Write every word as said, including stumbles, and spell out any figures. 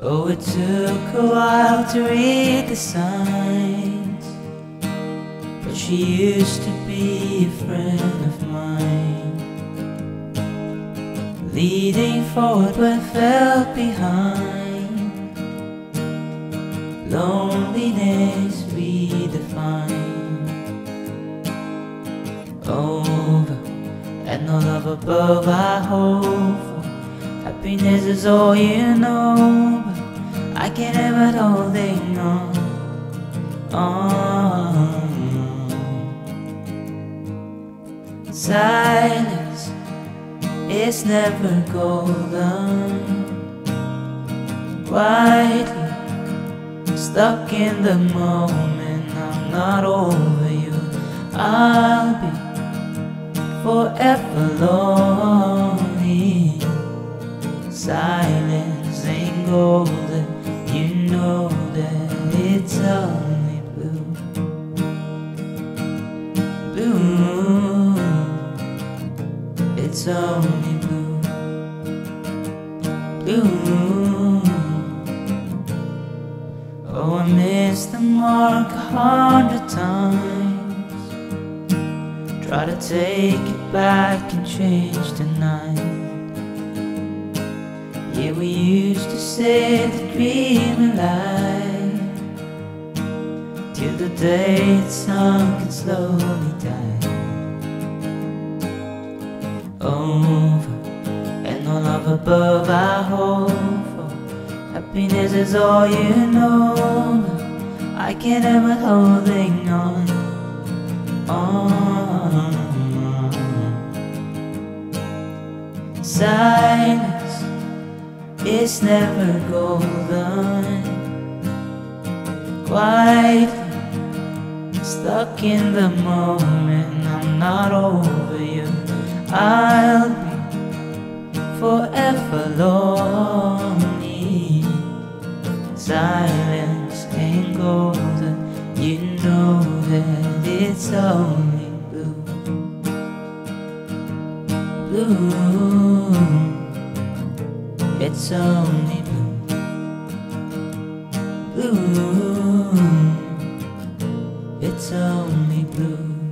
Oh, it took a while to read the signs, but she used to be a friend of mine, leading forward but felt behind, loneliness redefined. Over and no love above, I hope for happiness is all you know, but I can't have it holding on, on. Silence is never golden, quietly stuck in the moment. I'm not over you, I'll be forever lonely. Silence ain't golden, you know that it's only blue. Blue, it's only blue. Blue. Oh, I missed the mark a hundred times, try to take it back and change the night. Yeah, we used to say the dream alive, till the day it sunk and slowly died. Over and no love above, I hope for happiness is all you know, but I can't have it holding on, on. Silence is never golden, quietly stuck in the moment. I'm not over you, I'll be forever lonely. Silence ain't golden, you know that it's only blue. Blue, it's only blue. Blue, it's only blue.